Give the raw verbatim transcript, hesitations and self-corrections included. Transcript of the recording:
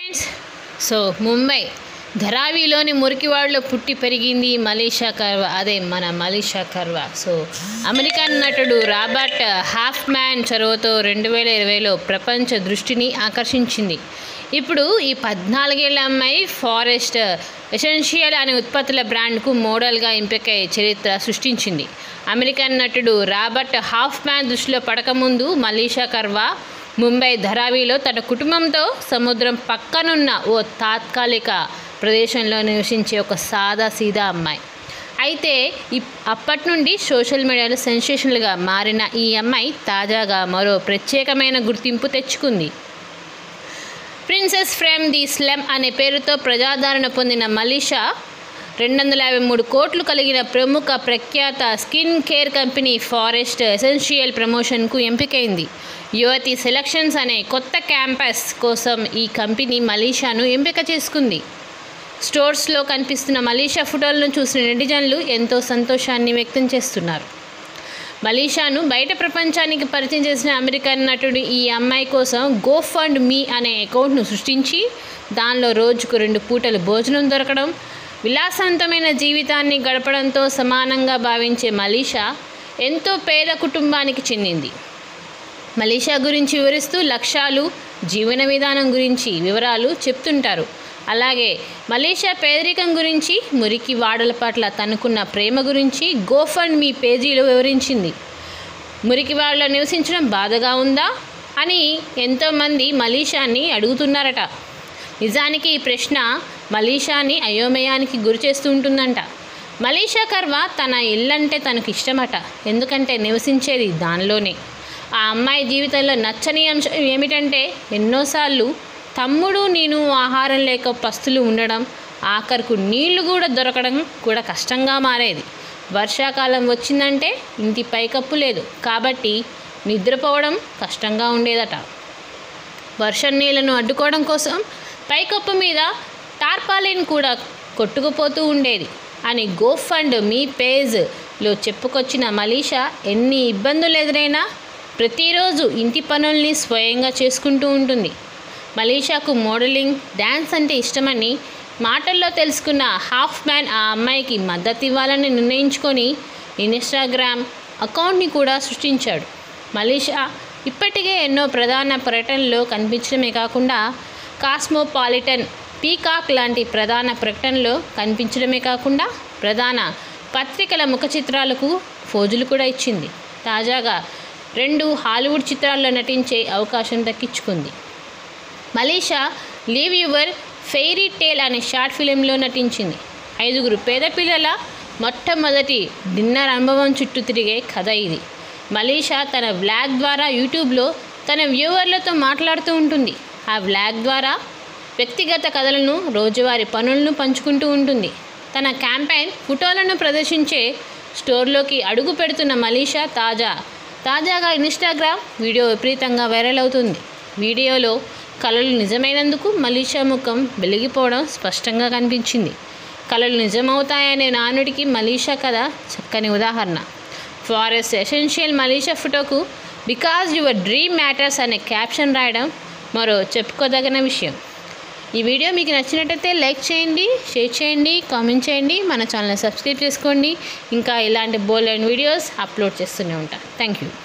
So Mumbai ధరావిలోని మురికివాడలో పుట్టి పెరిగింది మలేషా కర్వా, అదే మన మలేషా కర్వా. సో అమెరికన్ నటుడు రాబర్ట్ హాఫ్మ్యాన్ చొరవతో రెండు వేల ఇరవైలో ప్రపంచ దృష్టిని ఆకర్షించింది. ఇప్పుడు ఈ పద్నాలుగేళ్ల అమ్మాయి ఫారెస్ట్ ఎసెన్షియల్ అనే ఉత్పత్తుల బ్రాండ్కు మోడల్గా ఎంపికై చరిత్ర సృష్టించింది. అమెరికన్ నటుడు రాబర్ట్ హాఫ్మ్యాన్ దృష్టిలో పడకముందు మలేషా కర్వా ముంబై ధరావిలో తన కుటుంబంతో సముద్రం పక్కనున్న ఓ తాత్కాలిక ప్రదేశంలో నివసించే ఒక సాదా సీదా అమ్మాయి. అయితే అప్పటి నుండి సోషల్ మీడియాలో సెన్సేషనల్గా మారిన ఈ అమ్మాయి తాజాగా మరో ప్రత్యేకమైన గుర్తింపు తెచ్చుకుంది. ప్రిన్సెస్ ఫ్రమ్ ది స్లమ్ అనే పేరుతో ప్రజాదరణ పొందిన మలేషా రెండు వందల యాభై మూడు కోట్లు కలిగిన ప్రముఖ ప్రఖ్యాత skin care company forest essential ప్రమోషన్కు ఎంపికైంది. యువతి సెలక్షన్స్ అనే కొత్త క్యాంపస్ కోసం ఈ కంపెనీ మలేషాను ఎంపిక చేసుకుంది. స్టోర్స్లో కనిపిస్తున్న మలేషా ఫోటోలను చూసిన నెటిజన్లు ఎంతో సంతోషాన్ని వ్యక్తం చేస్తున్నారు. మలేషాను బయట ప్రపంచానికి పరిచయం చేసిన అమెరికన్ నటుడు ఈ అమ్మాయి కోసం గో ఫండ్ మీ అనే అకౌంట్ను సృష్టించి దానిలో రోజుకు రెండు పూటలు భోజనం దొరకడం, విలాసవంతమైన జీవితాన్ని గడపడంతో సమానంగా భావించే మలేషా ఎంతో పేద కుటుంబానికి చెందింది. మలేషా గురించి వివరిస్తూ లక్ష్యాలు, జీవన విధానం గురించి వివరాలు చెప్తుంటారు. అలాగే మలేషా పేదరికం గురించి, మురికి వాడల పట్ల తనకున్న ప్రేమ గురించి గో ఫండ్ మీ పేజీలో వివరించింది. మురికి వాడలో నివసించడం బాధగా ఉందా అని ఎంతోమంది మలేషాని అడుగుతున్నారట. నిజానికి ఈ ప్రశ్న మలేషాని అయోమయానికి గురి చేస్తూ ఉంటుందంట. మలేషా కర్వా తన ఇల్లంటే తనకు ఇష్టమట, ఎందుకంటే నివసించేది దానిలోనే. ఆ అమ్మాయి జీవితంలో నచ్చని అంశం ఏమిటంటే ఎన్నోసార్లు తమ్ముడు నేను ఆహారం లేక పస్తులు ఉండడం, ఆఖరుకు నీళ్లు కూడా దొరకడం కూడా కష్టంగా మారేది. వర్షాకాలం వచ్చిందంటే ఇంటి పైకప్పు లేదు కాబట్టి నిద్రపోవడం కష్టంగా ఉండేదట. వర్షం నీళ్లను అడ్డుకోవడం కోసం పైకప్పు మీద టార్పాలిన్ కూడా కొట్టుకుపోతూ ఉండేది అని గో ఫండ్ మీ పేజ్లో చెప్పుకొచ్చిన మలేషా ఎన్ని ఇబ్బందులు ఎదురైనా ప్రతిరోజు ఇంటి పనుల్ని స్వయంగా చేసుకుంటూ ఉంటుంది. మలేషాకు మోడలింగ్, డ్యాన్స్ అంటే ఇష్టమని మాటల్లో తెలుసుకున్న హాఫ్మ్యాన్ ఆ అమ్మాయికి మద్దతు ఇవ్వాలని నిర్ణయించుకొని ఇన్స్టాగ్రామ్ అకౌంట్ని కూడా సృష్టించాడు. మలేషా ఇప్పటికే ఎన్నో ప్రధాన పర్యటనలో కనిపించడమే కాకుండా కాస్మోపాలిటన్, పీకాక్ లాంటి ప్రధాన ప్రకటనలో కనిపించడమే కాకుండా ప్రధాన పత్రికల ముఖ చిత్రాలకు ఫోజులు కూడా ఇచ్చింది. తాజాగా రెండు హాలీవుడ్ చిత్రాల్లో నటించే అవకాశం దక్కించుకుంది. Malisha leave your fairy tale అనే షార్ట్ ఫిలింలో నటించింది. ఐదుగురు పేద పిల్లల మొట్టమొదటి డిన్నర్ అనుభవం చుట్టూ తిరిగే కథ ఇది. మలేషా తన వ్లాగ్ ద్వారా యూట్యూబ్లో తన వ్యూవర్లతో మాట్లాడుతూ ఉంటుంది. ఆ వ్లాగ్ ద్వారా వ్యక్తిగత కథలను, రోజువారీ పనులను పంచుకుంటూ ఉంటుంది. తన క్యాంపెయిన్ ఫోటోలను ప్రదర్శించే స్టోర్లోకి అడుగు పెడుతున్న మలేషా తాజా తాజాగా ఇన్స్టాగ్రామ్ వీడియో విపరీతంగా వైరల్ అవుతుంది. వీడియోలో కళలు నిజమైనందుకు మలేషా ముఖం వెలిగిపోవడం స్పష్టంగా కనిపించింది. కళలు నిజమవుతాయనే నానుడికి మలేషా కథ చక్కని ఉదాహరణ. ఫారెస్ట్ ఎసెన్షియల్ మలేషా ఫోటోకు బికాజ్ యువర్ డ్రీమ్ మ్యాటర్స్ అనే క్యాప్షన్ రాయడం మరో చెప్పుకోదగిన విషయం. ఈ వీడియో మీకు నచ్చినట్టయితే లైక్ చేయండి, షేర్ చేయండి, కామెంట్ చేయండి, మన ఛానల్ని సబ్స్క్రైబ్ చేసుకోండి. ఇంకా ఇలాంటి బోల్డ్ అండ్ వీడియోస్ అప్లోడ్ చేస్తూనే ఉంటాను. Thank you.